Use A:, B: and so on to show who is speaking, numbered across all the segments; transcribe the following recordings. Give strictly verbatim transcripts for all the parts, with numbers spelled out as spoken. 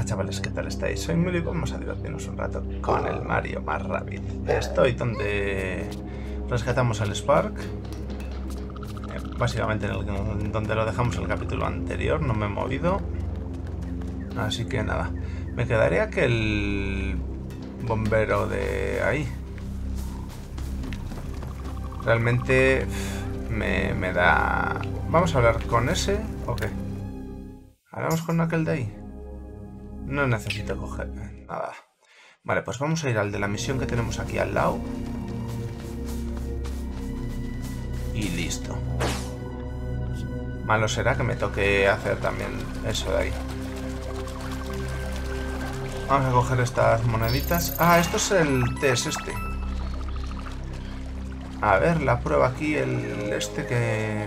A: chavales, ¿qué tal estáis? Soy Mili y vamos a divertirnos un rato con el Mario más Rabbids. Estoy donde rescatamos al Spark, eh, básicamente en el, donde lo dejamos en el capítulo anterior, no me he movido. Así que nada, me quedaría aquel bombero de ahí. Realmente me, me da... ¿Vamos a hablar con ese o qué? ¿Hablamos con aquel de ahí? No necesito coger nada. Vale, pues vamos a ir al de la misión que tenemos aquí al lado. Y listo. Malo será que me toque hacer también eso de ahí. Vamos a coger estas moneditas. Ah, esto es el test este. A ver, la prueba aquí, el este que...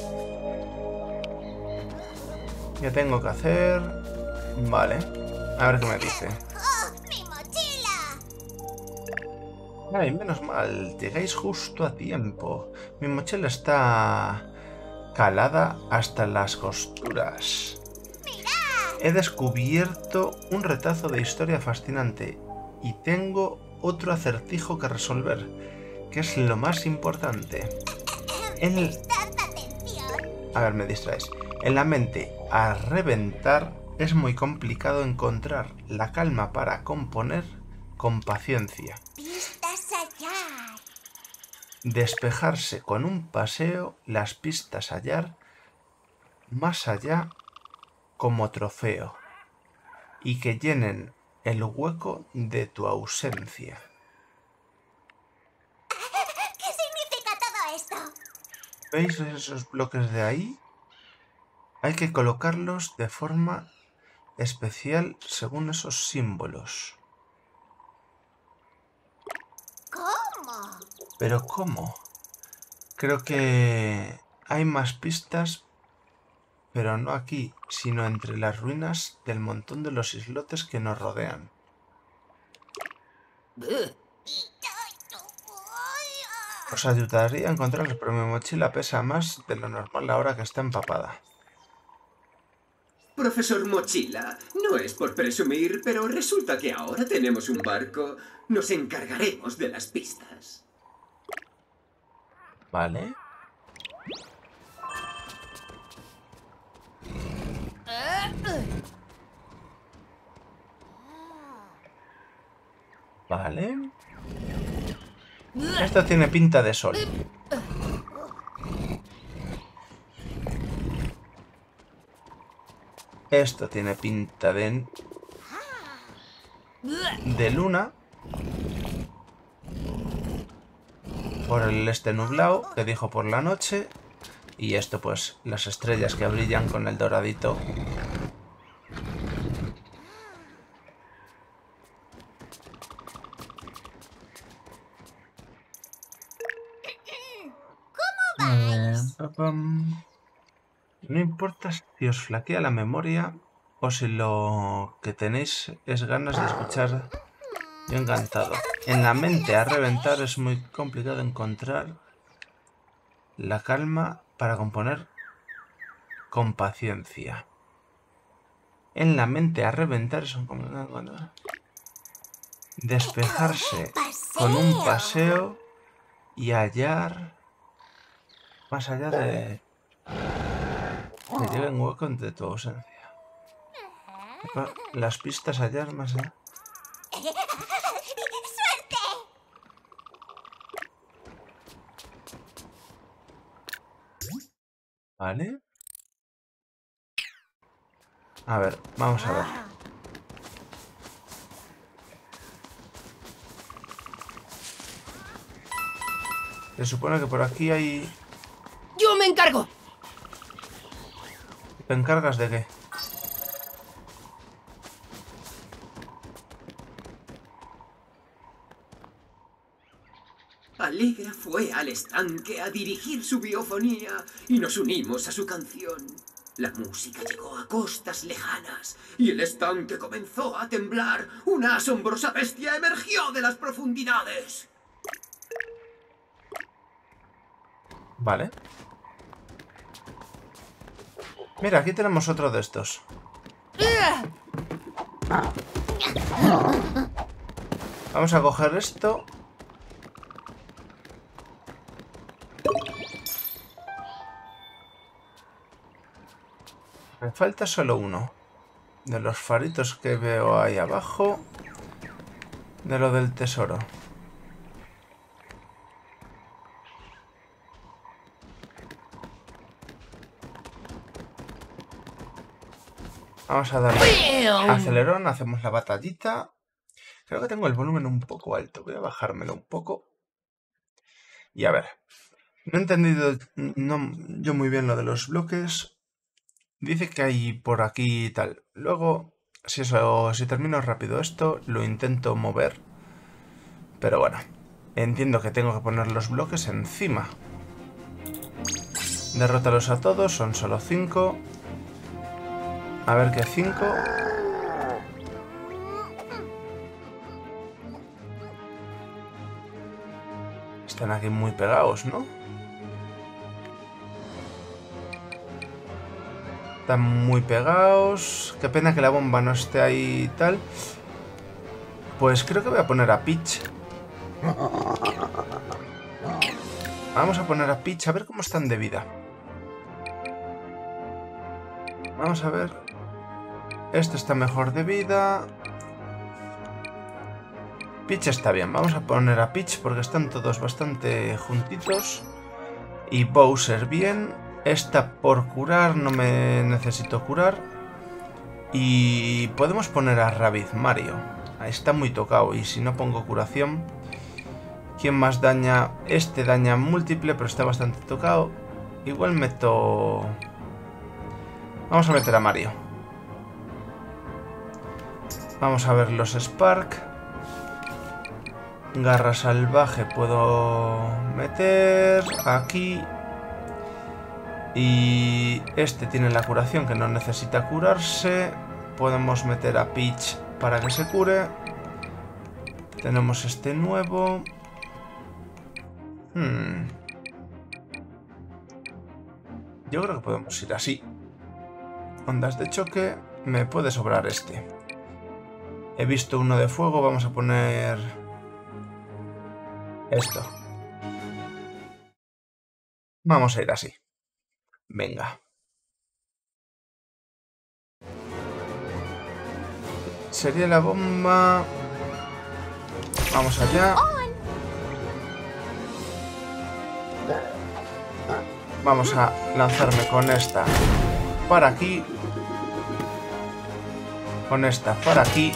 A: ya tengo que hacer... Vale. A ver qué me dice.
B: ¡Mi mochila!
A: Ay, menos mal, llegáis justo a tiempo. Mi mochila está calada hasta las costuras. He descubierto un retazo de historia fascinante y tengo otro acertijo que resolver, que es lo más importante. En el... A ver, me distraes. En la mente a reventar es muy complicado encontrar la calma para componer con paciencia.
B: Pistas hallar.
A: Despejarse con un paseo, las pistas hallar, más allá como trofeo, y que llenen el hueco de tu ausencia.
B: ¿Qué significa todo esto?
A: ¿Veis esos bloques de ahí? Hay que colocarlos de forma especial según esos símbolos.
B: ¿Cómo?
A: ¿Pero cómo? Creo que hay más pistas, pero no aquí, sino entre las ruinas del montón de los islotes que nos rodean. Os ayudaría a encontrarlos, pero mi mochila pesa más de lo normal ahora que está empapada.
C: Profesor Mochila, no es por presumir, pero resulta que ahora tenemos un barco. Nos encargaremos de las pistas.
A: Vale. Vale. Esto tiene pinta de sol. Esto tiene pinta de... de luna. Por el este nublado, que dijo por la noche. Y esto pues, las estrellas que brillan con el doradito. No importa si os flaquea la memoria o si lo que tenéis es ganas de escuchar. Yo encantado. En la mente a reventar es muy complicado encontrar la calma para componer con paciencia. En la mente a reventar es un complicado encontrar. Despejarse con un paseo y hallar más allá de... que llegue un hueco entre tu ausencia. Las pistas hallar más allá.
B: ¡Suerte!
A: Vale. A ver, vamos a ver. Se supone que por aquí hay...
D: ¡Yo me encargo!
A: ¿Te encargas de qué?
C: Alegra fue al estanque a dirigir su biofonía y nos unimos a su canción. La música llegó a costas lejanas y el estanque comenzó a temblar. Una asombrosa bestia emergió de las profundidades.
A: Vale. Mira, aquí tenemos otro de estos. Vamos a coger esto. Me falta solo uno. De los faritos que veo ahí abajo. De lo del tesoro. Vamos a darle acelerón, hacemos la batallita. Creo que tengo el volumen un poco alto. Voy a bajármelo un poco. Y a ver. No he entendido no, yo muy bien lo de los bloques. Dice que hay por aquí y tal. Luego, si eso, si termino rápido esto, lo intento mover. Pero bueno, entiendo que tengo que poner los bloques encima. Derrótalos a todos, son solo cinco. A ver qué cinco. Están aquí muy pegados, ¿no? Están muy pegados. Qué pena que la bomba no esté ahí y tal. Pues creo que voy a poner a Peach. Vamos a poner a Peach a ver cómo están de vida. Vamos a ver. Este está mejor de vida. Peach está bien. Vamos a poner a Peach porque están todos bastante juntitos. Y Bowser bien. Esta por curar, no me necesito curar. Y podemos poner a Rabbid Mario. Está muy tocado y si no pongo curación... ¿Quién más daña? Este daña múltiple, pero está bastante tocado. Igual meto... Vamos a meter a Mario. Vamos a ver los Spark. Garra salvaje puedo meter aquí. Y este tiene la curación que no necesita curarse. Podemos meter a Peach para que se cure. Tenemos este nuevo. Hmm. Yo creo que podemos ir así. Ondas de choque. Me puede sobrar este. He visto uno de fuego. Vamos a poner... esto. Vamos a ir así. Venga. Sería la bomba. Vamos allá. Vamos a lanzarme con esta para aquí. Con esta para aquí.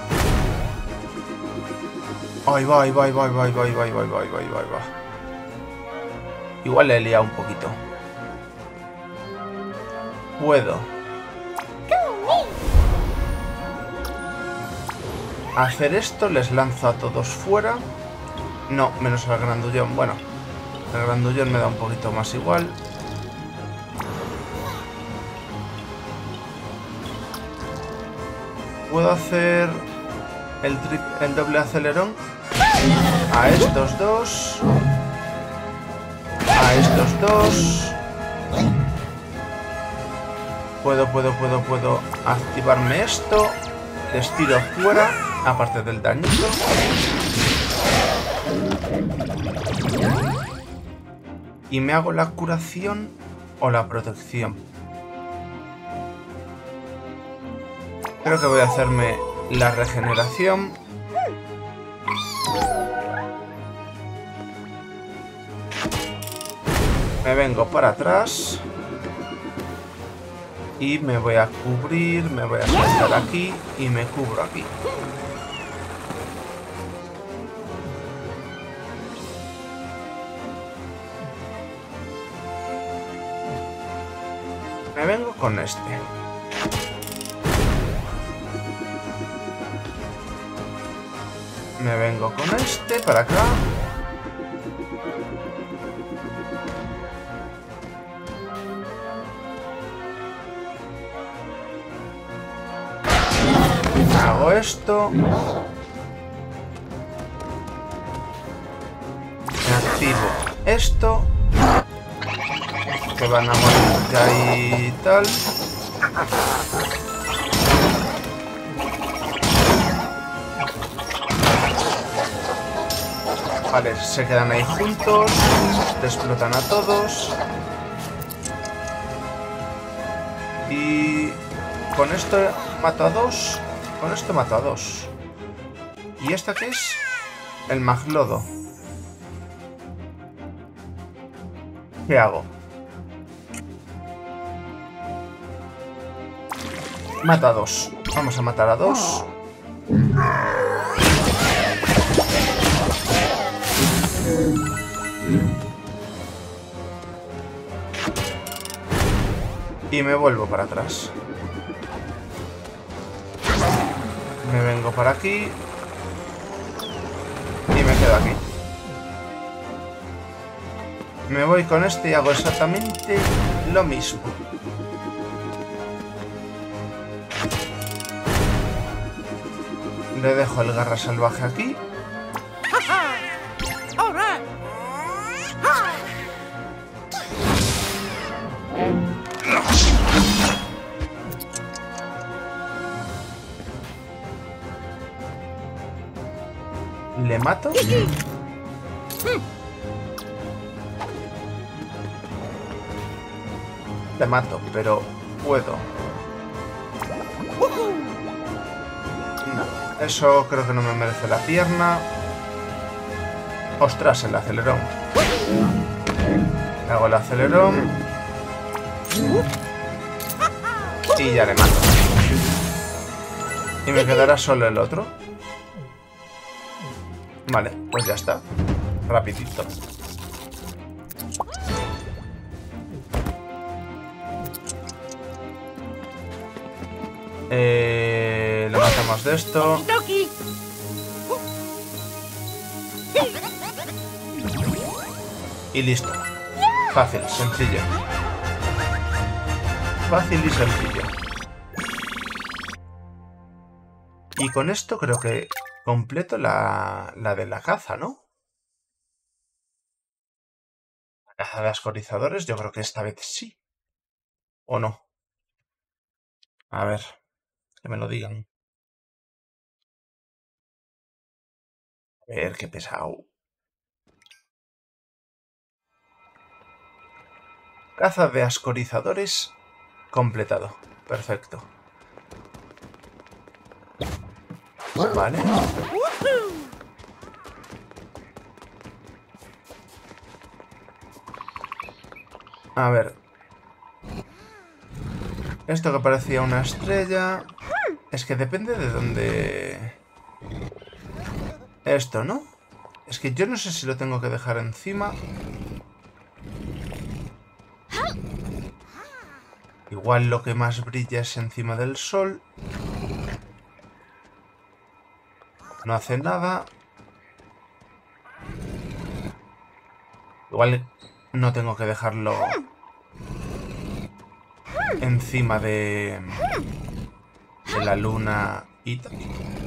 A: Ahí va, ahí va, ahí va, ahí va, ahí va, ahí va, ahí va, ahí va, ahí va, ahí va. Igual le he liado un poquito. Puedo hacer esto, les lanzo a todos fuera. No, menos al grandullón. Bueno, el grandullón me da un poquito más igual. Puedo hacer el, tri el doble acelerón a estos dos. A estos dos. Puedo, puedo, puedo, puedo activarme esto. Les tiro fuera, aparte del dañito. Y me hago la curación o la protección. Creo que voy a hacerme la regeneración. Me vengo para atrás. Y me voy a cubrir, me voy a saltar aquí y me cubro aquí. Me vengo con este. Me vengo con este para acá. Hago esto. Me activo esto. Que van a morir ya y tal. Vale, se quedan ahí juntos. Te explotan a todos. Y con esto mato a dos. Con esto mato a dos. ¿Y esta qué es? El maglodo. ¿Qué hago? Mato a dos. Vamos a matar a dos. Y me vuelvo para atrás. Me vengo para aquí. Y me quedo aquí. Me voy con este y hago exactamente lo mismo. Le dejo el garra salvaje aquí. ¿Le mato? Le mato, pero puedo. No, eso creo que no me merece la pierna. Ostras, el acelerón. Hago el acelerón. Y ya le mato. Y me quedará solo el otro. Vale, pues ya está. Rapidito. Eh, le matamos de esto. Y listo. Fácil, sencillo. Fácil y sencillo. Y con esto creo que completo la, la de la caza, ¿no? La caza de ascorizadores, yo creo que esta vez sí. ¿O no? A ver, que me lo digan. A ver, qué pesado. Caza de ascorizadores completado. Perfecto. Vale. A ver. Esto que parecía una estrella... Es que depende de dónde... Esto, ¿no? Es que yo no sé si lo tengo que dejar encima. Igual lo que más brilla es encima del sol. No hace nada. Igual no tengo que dejarlo encima de, de la luna y tal.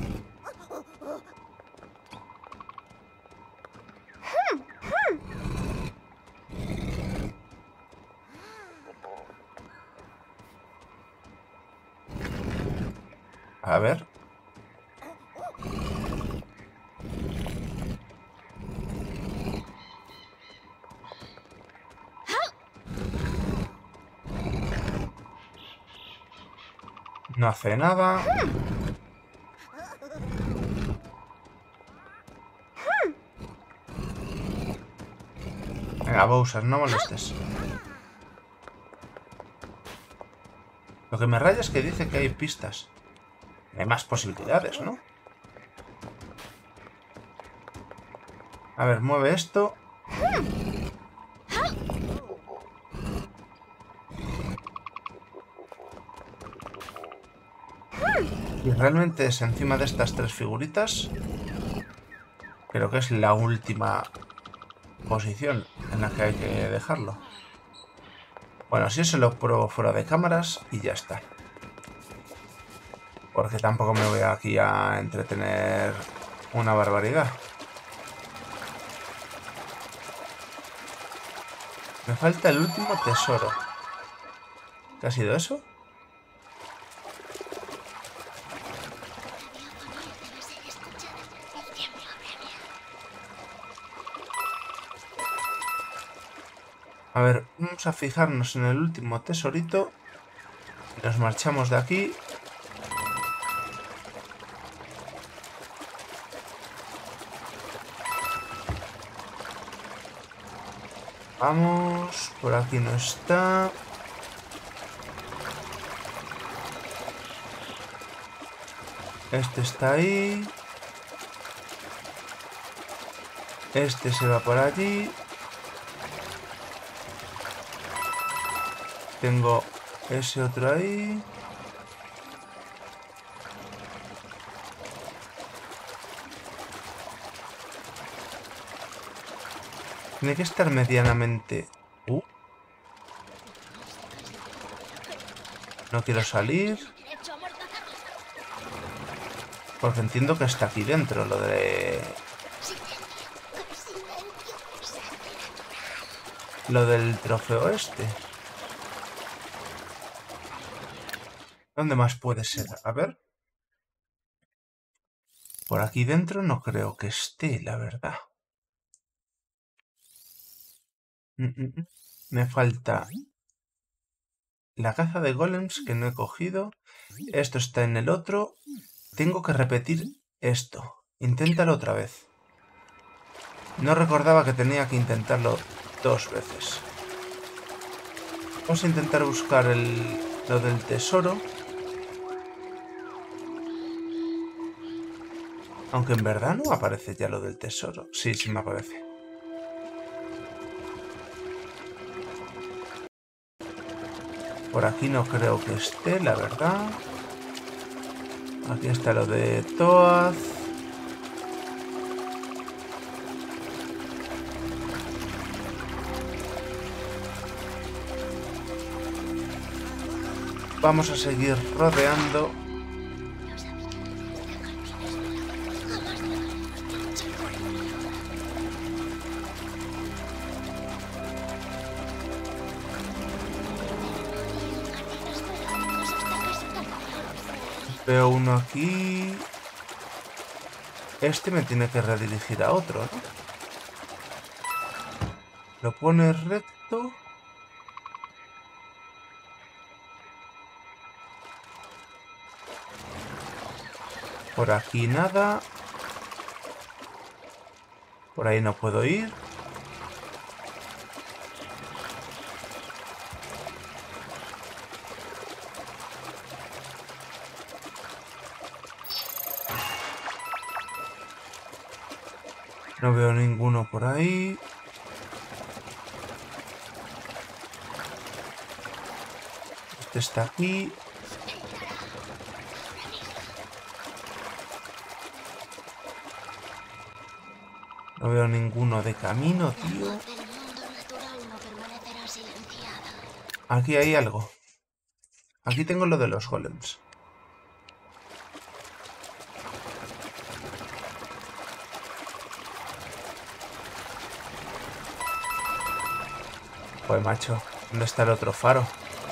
A: A ver. No hace nada. Venga, Bowser, no molestes. Lo que me raya es que dice que hay pistas. Hay más posibilidades, ¿no? A ver, mueve esto. Y realmente es encima de estas tres figuritas. Creo que es la última posición en la que hay que dejarlo. Bueno, si eso lo pruebo fuera de cámaras y ya está. Porque tampoco me voy aquí a entretener una barbaridad. Me falta el último tesoro. ¿Qué ha sido eso? A ver, vamos a fijarnos en el último tesorito. Nos marchamos de aquí. Vamos, por aquí no está. Este está ahí. Este se va por allí. Tengo ese otro ahí. Tiene que estar medianamente... Uh. No quiero salir. Porque entiendo que está aquí dentro lo de... Lo del trofeo este. ¿Dónde más puede ser? A ver. Por aquí dentro no creo que esté, la verdad. Mm, mm, mm. Me falta la caza de golems que no he cogido. Esto está en el otro. Tengo que repetir esto. Inténtalo otra vez. No recordaba que tenía que intentarlo dos veces. Vamos a intentar buscar el, lo del tesoro. Aunque en verdad no aparece ya lo del tesoro. Sí, sí me aparece. Por aquí no creo que esté, la verdad. Aquí está lo de Toad. Vamos a seguir rodeando. Veo uno aquí. Este me tiene que redirigir a otro, ¿no? Lo pone recto. Por aquí nada. Por ahí no puedo ir. No veo ninguno por ahí. Este está aquí. No veo ninguno de camino, tío. Aquí hay algo. Aquí tengo lo de los golems. Pues macho, ¿dónde está el otro faro?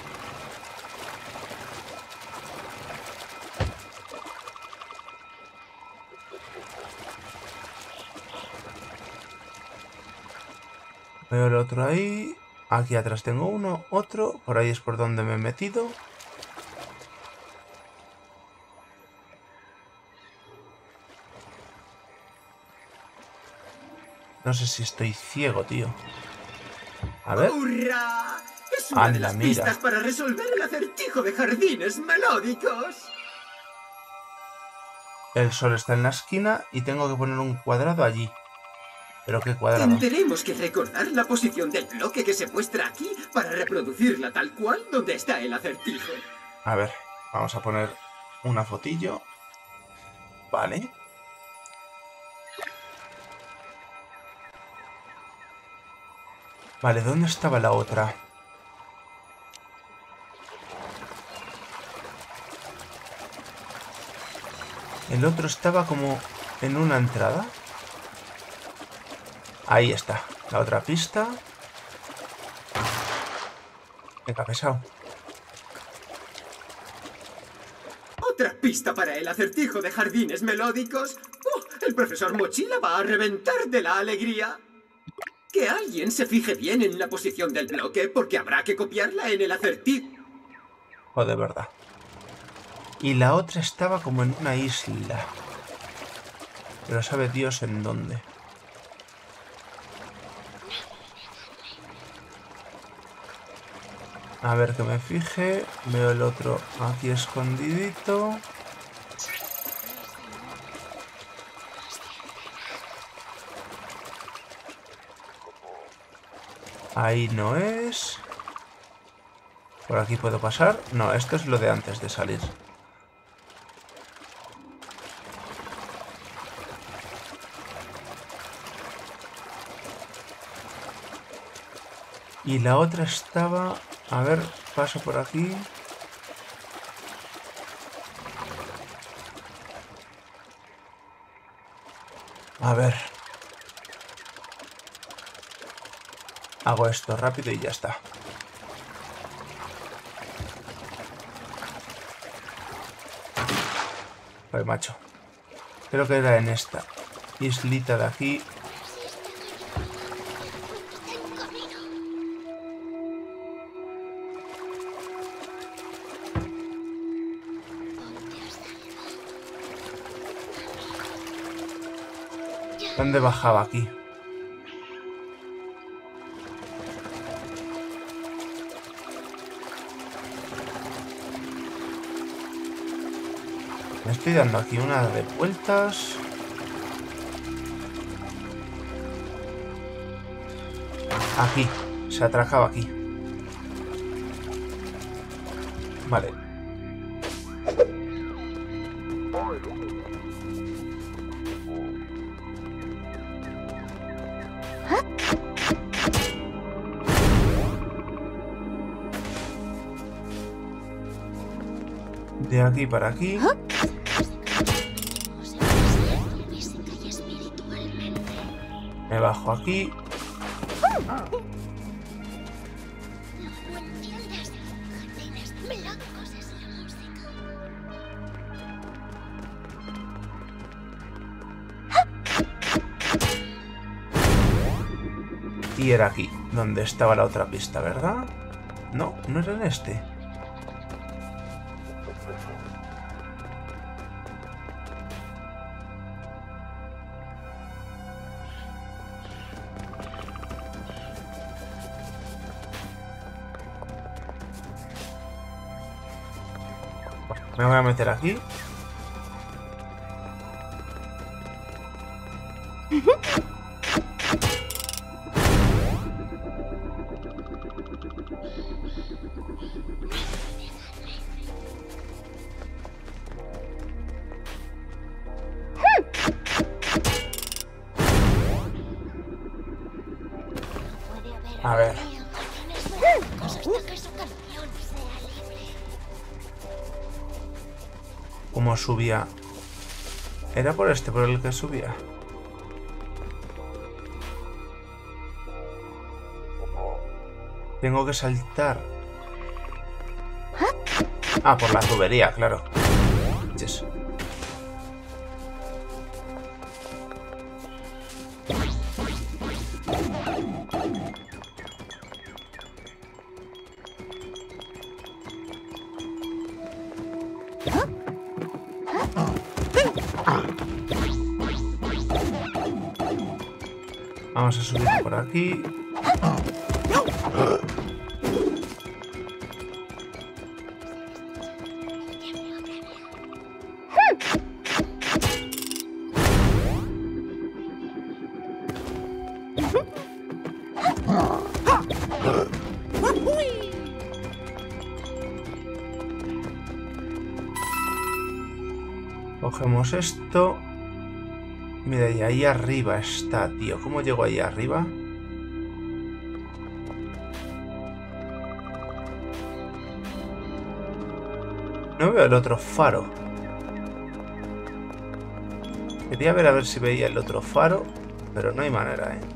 A: Veo el otro ahí. Aquí atrás tengo uno, otro. Por ahí es por donde me he metido. No sé si estoy ciego, tío. A ver.
C: ¡Hurra! Es una
A: Anda,
C: de las
A: mira.
C: pistas para resolver el acertijo de jardines melódicos.
A: El sol está en la esquina y tengo que poner un cuadrado allí. ¿Pero qué cuadrado?
C: Tendremos que recordar la posición del bloque que se muestra aquí para reproducirla tal cual donde está el acertijo.
A: A ver, vamos a poner una fotillo. Vale. Vale, ¿dónde estaba la otra? El otro estaba como en una entrada. Ahí está, la otra pista. Venga, pesado.
C: Otra pista para el acertijo de jardines melódicos. ¡Oh! El profesor Mochila va a reventar de la alegría. Que alguien se fije bien en la posición del bloque, porque habrá que copiarla en el acertijo.
A: Oh, de verdad. Y la otra estaba como en una isla. Pero sabe Dios en dónde. A ver que me fije. Veo el otro aquí escondidito. Ahí no es. ¿Por aquí puedo pasar? No, esto es lo de antes de salir. Y la otra estaba... A ver, paso por aquí. A ver. Hago esto rápido y ya está. Ay, macho. Creo que era en esta islita de aquí. ¿Dónde bajaba aquí? Me estoy dando aquí una de vueltas. Aquí. Se atracaba aquí. Vale. De aquí para aquí. Me bajo aquí. Y era aquí, donde estaba la otra pista, ¿verdad? No, no era en este. Me voy a meter aquí. A ver. ¿Cómo subía? ¿Era por este por el que subía? Tengo que saltar. Ah, por la tubería, claro. Yes. Vamos a subir por aquí. Cogemos esto. Mira, y ahí arriba está, tío. ¿Cómo llego ahí arriba? No veo el otro faro. Quería ver a ver si veía el otro faro, pero no hay manera, ¿eh?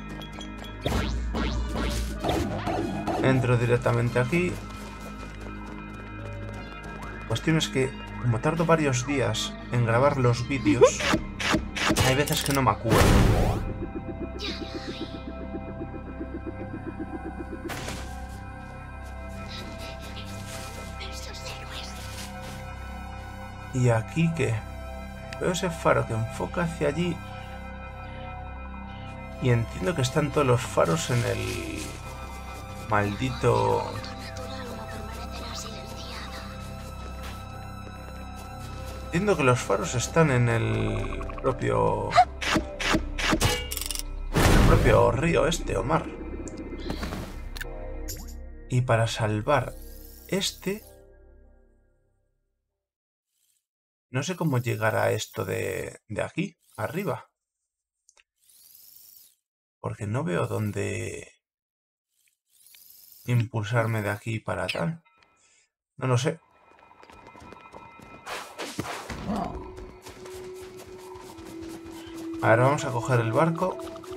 A: Entro directamente aquí. cuestión es que, como tardo varios días en grabar los vídeos, hay veces que no me acuerdo. ¿Y aquí qué? Veo ese faro que enfoca hacia allí. Y entiendo que están todos los faros en el maldito... Entiendo que los faros están en el propio... el propio río este, o mar. Y para salvar este... No sé cómo llegar a esto de, de aquí, arriba. Porque no veo dónde impulsarme de aquí para tal. No lo sé. A ver, vamos a coger el barco.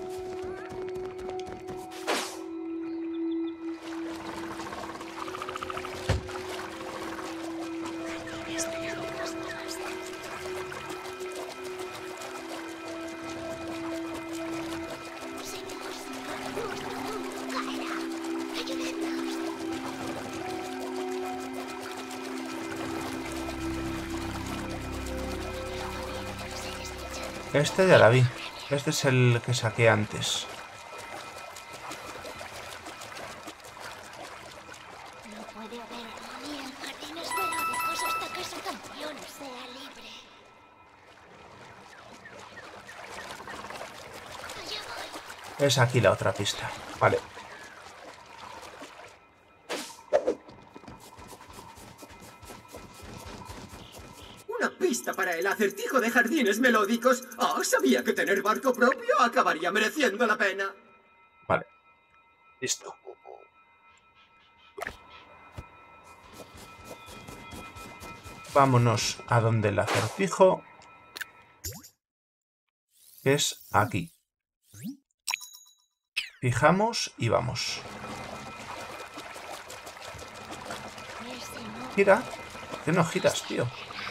A: Este ya la vi. Este es el que saqué antes.
B: No puede haber ni en jardines melódicos hasta que su canción sea libre. Allá voy.
A: Es aquí la otra pista. Vale.
C: Para el acertijo de jardines melódicos. Oh, sabía que tener barco propio acabaría mereciendo la pena.
A: Vale. Listo. Vámonos a donde el acertijo, que es aquí. Fijamos y vamos. Gira. ¿Por qué no giras, tío?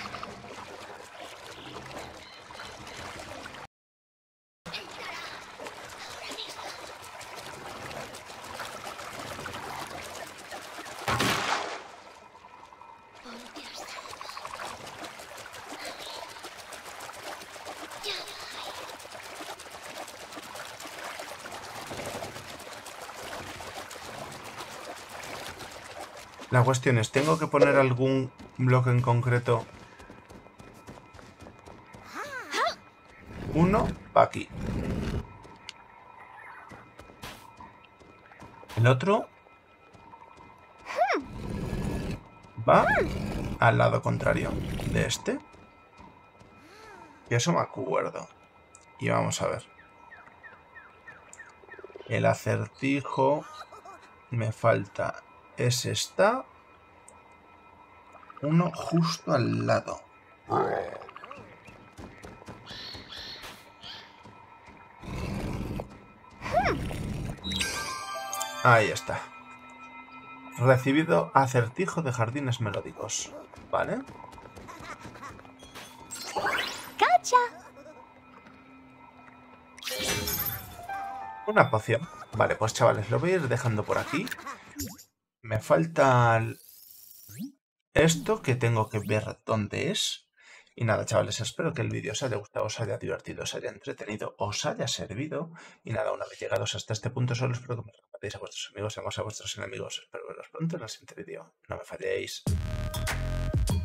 A: La cuestión es, ¿tengo que poner algún bloque en concreto? Uno va aquí. El otro va al lado contrario de este. Y eso me acuerdo. Y vamos a ver. El acertijo me falta... Ese está uno justo al lado. Ahí está. Recibido acertijo de jardines melódicos. ¿Vale?
B: ¡Cacha!
A: Una poción. Vale, pues chavales, lo voy a ir dejando por aquí. Me falta esto que tengo que ver dónde es. Y nada, chavales, espero que el vídeo os haya gustado, os haya divertido, os haya entretenido, os haya servido. Y nada, una vez llegados hasta este punto, solo espero que me compartáis a vuestros amigos, además a vuestros enemigos. Espero veros pronto en el siguiente vídeo. No me falléis.